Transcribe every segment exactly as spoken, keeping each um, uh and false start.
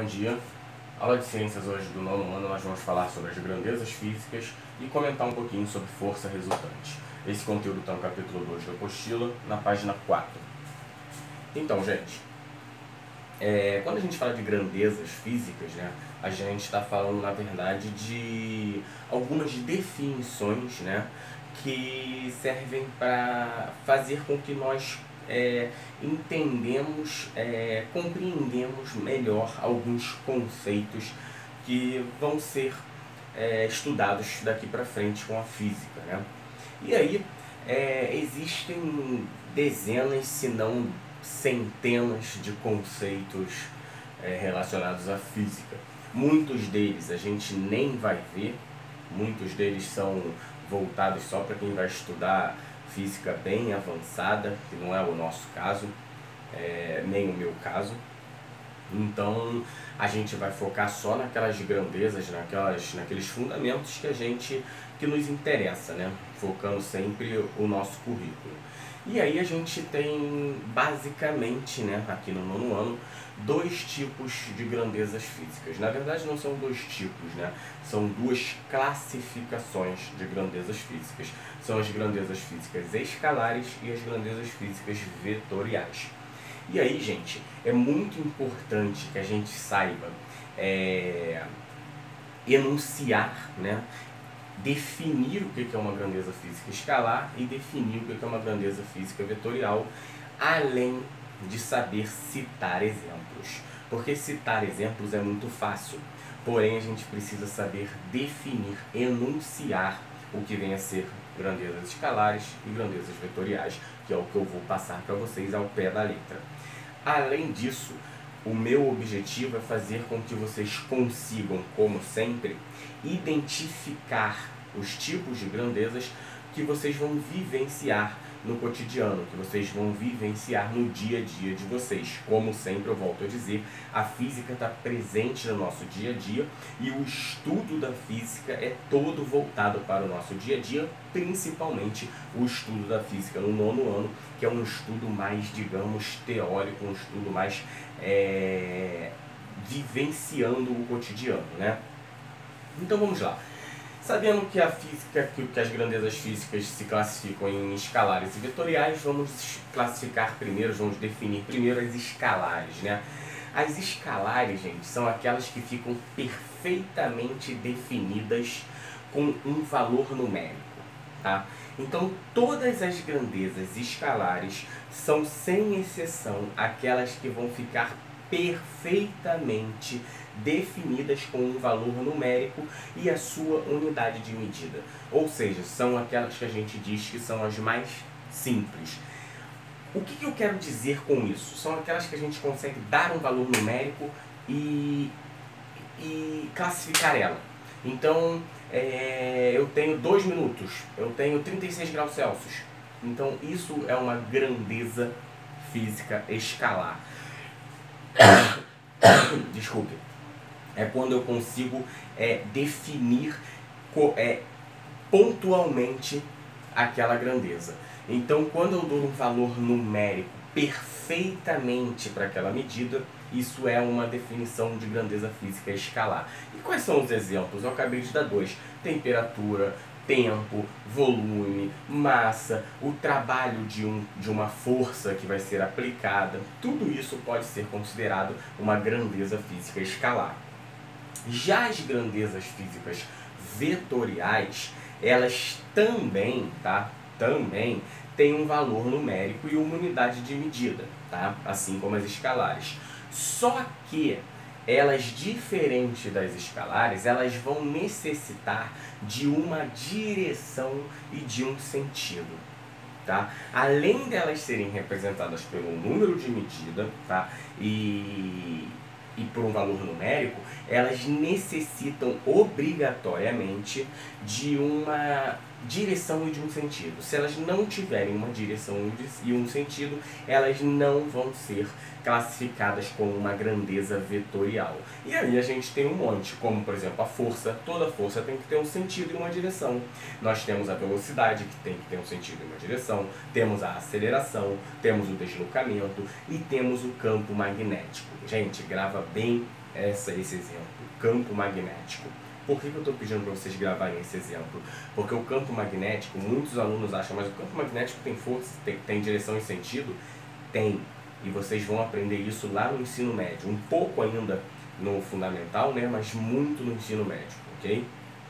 dia. Aula de ciências hoje do nono ano, nós vamos falar sobre as grandezas físicas e comentar um pouquinho sobre força resultante. Esse conteúdo está no capítulo dois da apostila, na página quatro. Então, gente, é, quando a gente fala de grandezas físicas, né, a gente está falando, na verdade, de algumas definições, né, que servem para fazer com que nós É, entendemos, é, compreendemos melhor alguns conceitos que vão ser é, estudados daqui para frente com a física, né? E aí é, existem dezenas, se não centenas de conceitos é, relacionados à física. Muitos deles a gente nem vai ver, muitos deles são voltados só para quem vai estudar física bem avançada, que não é o nosso caso, é, nem o meu caso. Então a gente vai focar só naquelas grandezas, naquelas, naqueles fundamentos que a gente que nos interessa, né? Focando sempre o nosso currículo. E aí a gente tem basicamente, né, aqui no nono ano, dois tipos de grandezas físicas. Na verdade não são dois tipos, né? São duas classificações de grandezas físicas. São as grandezas físicas escalares e as grandezas físicas vetoriais. E aí, gente, é muito importante que a gente saiba é, enunciar, né? Definir o que é uma grandeza física escalar e definir o que é uma grandeza física vetorial, além de saber citar exemplos. Porque citar exemplos é muito fácil, porém a gente precisa saber definir, enunciar o que vem a ser grandezas escalares e grandezas vetoriais, que é o que eu vou passar para vocês ao pé da letra. Além disso, o meu objetivo é fazer com que vocês consigam, como sempre, identificar os tipos de grandezas que vocês vão vivenciar no cotidiano, que vocês vão vivenciar no dia a dia de vocês. Como sempre eu volto a dizer, a física está presente no nosso dia a dia e o estudo da física é todo voltado para o nosso dia a dia, principalmente o estudo da física no nono ano, que é um estudo mais, digamos, teórico, um estudo mais é, vivenciando o cotidiano, né? Então vamos lá. Sabendo que a física, que as grandezas físicas se classificam em escalares e vetoriais, vamos classificar primeiro, vamos definir primeiro as escalares, né? As escalares, gente, são aquelas que ficam perfeitamente definidas com um valor numérico, tá? Então todas as grandezas escalares são, sem exceção, aquelas que vão ficar perfeitamente definidas com um valor numérico e a sua unidade de medida. Ou seja, são aquelas que a gente diz que são as mais simples. O que eu quero dizer com isso? São aquelas que a gente consegue dar um valor numérico e, e classificar ela. Então, é, eu tenho dois minutos, eu tenho trinta e seis graus Celsius. Então, isso é uma grandeza física escalar. Desculpe. É quando eu consigo é, definir é, pontualmente aquela grandeza. Então, quando eu dou um valor numérico perfeitamente para aquela medida, isso é uma definição de grandeza física escalar. E quais são os exemplos? Eu acabei de dar dois. Temperatura, tempo, volume, massa, o trabalho de, um, de uma força que vai ser aplicada. Tudo isso pode ser considerado uma grandeza física escalar. Já as grandezas físicas vetoriais, elas também, tá? Também têm um valor numérico e uma unidade de medida, tá? Assim como as escalares. Só que elas, diferente das escalares, elas vão necessitar de uma direção e de um sentido, tá? Além delas serem representadas pelo número de medida, tá? E, e por um valor numérico, elas necessitam obrigatoriamente de uma direção e de um sentido. Se elas não tiverem uma direção e um sentido, elas não vão ser classificadas como uma grandeza vetorial. E aí a gente tem um monte, como por exemplo a força. Toda força tem que ter um sentido e uma direção. Nós temos a velocidade, que tem que ter um sentido e uma direção. Temos a aceleração, temos o deslocamento e temos o campo magnético. Gente, grava bem essa, esse exemplo, campo magnético. Por que, que eu estou pedindo para vocês gravarem esse exemplo? Porque o campo magnético, muitos alunos acham, mas o campo magnético tem força, tem, tem direção e sentido? Tem. E vocês vão aprender isso lá no ensino médio. Um pouco ainda no fundamental, né? Mas muito no ensino médio, ok?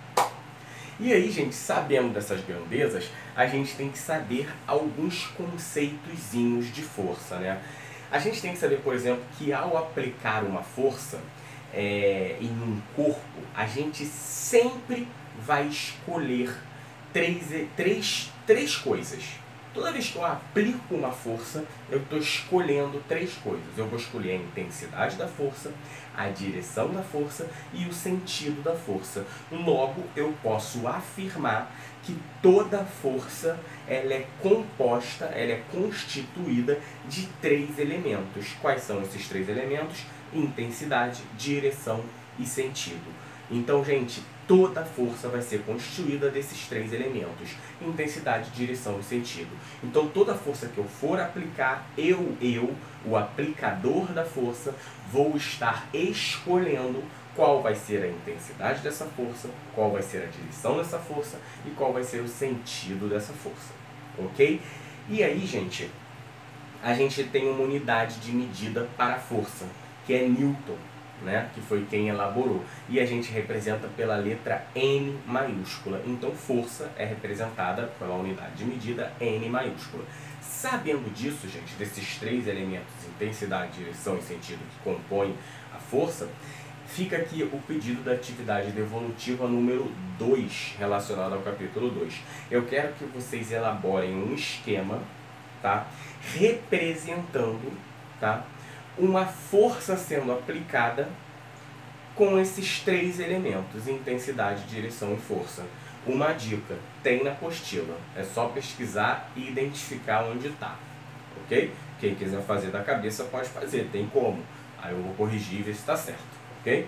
E aí, gente, sabendo dessas grandezas, a gente tem que saber alguns conceitozinhos de força, né? A gente tem que saber, por exemplo, que ao aplicar uma força é, em um corpo, a gente sempre vai escolher três, três, três coisas. Toda vez que eu aplico uma força, eu estou escolhendo três coisas. Eu vou escolher a intensidade da força, a direção da força e o sentido da força. Logo, eu posso afirmar que toda força ela é composta, ela é constituída de três elementos. Quais são esses três elementos? Intensidade, direção e sentido. Então, gente, toda força vai ser constituída desses três elementos: intensidade, direção e sentido. Então, toda força que eu for aplicar, eu, eu, o aplicador da força, vou estar escolhendo qual vai ser a intensidade dessa força, qual vai ser a direção dessa força e qual vai ser o sentido dessa força, ok? E aí, gente, a gente tem uma unidade de medida para a força, que é Newton, né? Que foi quem elaborou. E a gente representa pela letra N maiúscula. Então, força é representada pela unidade de medida N maiúscula. Sabendo disso, gente, desses três elementos, intensidade, direção e sentido, que compõem a força, fica aqui o pedido da atividade devolutiva número dois, relacionado ao capítulo dois. Eu quero que vocês elaborem um esquema, tá? Representando, tá? Uma força sendo aplicada com esses três elementos: intensidade, direção e força. Uma dica, tem na apostila, é só pesquisar e identificar onde está, ok? Quem quiser fazer da cabeça pode fazer, tem como. Aí eu vou corrigir e ver se está certo, ok?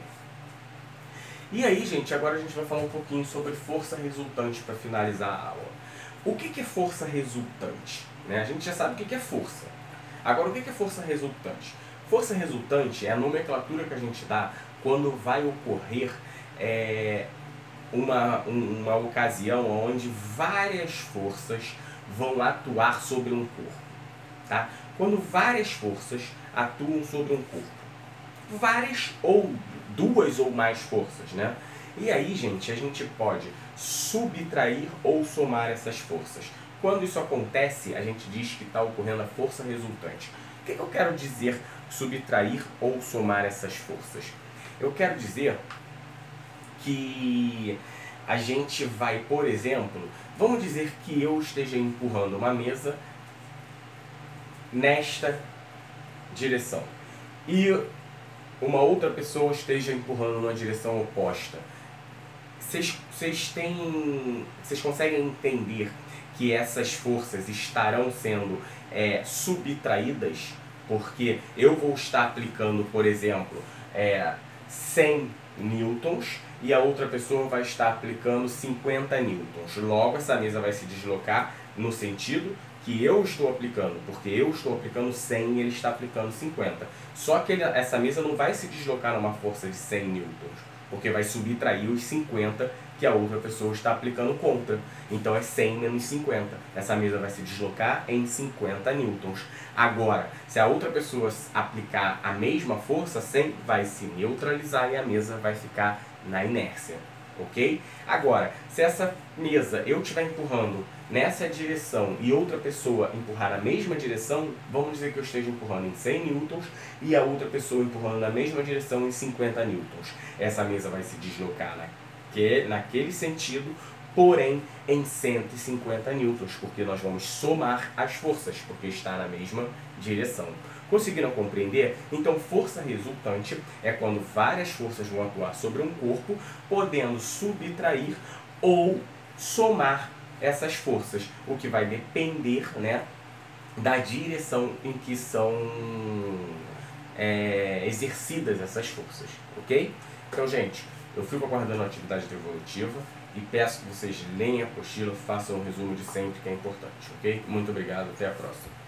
E aí, gente, agora a gente vai falar um pouquinho sobre força resultante para finalizar a aula. O que é força resultante? Né? A gente já sabe o que é força. Agora, o que é força resultante? Força resultante é a nomenclatura que a gente dá quando vai ocorrer é, uma, uma ocasião onde várias forças vão atuar sobre um corpo. Tá? Quando várias forças atuam sobre um corpo. Várias ou duas ou mais forças, né? E aí, gente, a gente pode subtrair ou somar essas forças. Quando isso acontece, a gente diz que está ocorrendo a força resultante. O que eu quero dizer subtrair ou somar essas forças? Eu quero dizer que a gente vai, por exemplo, vamos dizer que eu esteja empurrando uma mesa nesta direção e uma outra pessoa esteja empurrando numa direção oposta. Vocês, vocês têm, vocês conseguem entender que essas forças estarão sendo é, subtraídas? Porque eu vou estar aplicando, por exemplo, é, cem newtons e a outra pessoa vai estar aplicando cinquenta newtons. Logo, essa mesa vai se deslocar no sentido que eu estou aplicando, porque eu estou aplicando cem e ele está aplicando cinquenta. Só que ele, essa mesa não vai se deslocar numa força de cem newtons, porque vai subtrair os cinquenta que a outra pessoa está aplicando contra. Então é cem menos cinquenta. Essa mesa vai se deslocar em cinquenta newtons. Agora, se a outra pessoa aplicar a mesma força, cem, vai se neutralizar e a mesa vai ficar na inércia. Ok? Agora, se essa mesa eu estiver empurrando nessa direção e outra pessoa empurrar na mesma direção, vamos dizer que eu esteja empurrando em cem newtons e a outra pessoa empurrando na mesma direção em cinquenta newtons. Essa mesa vai se deslocar naquele, naquele sentido, porém em cento e cinquenta newtons, porque nós vamos somar as forças, porque está na mesma direção. Conseguiram compreender? Então, força resultante é quando várias forças vão atuar sobre um corpo, podendo subtrair ou somar essas forças, o que vai depender, né, da direção em que são é, exercidas essas forças, ok? Então, gente, eu fico aguardando a atividade devolutiva e peço que vocês leiam a apostila, façam um resumo de sempre, que é importante, ok? Muito obrigado, até a próxima.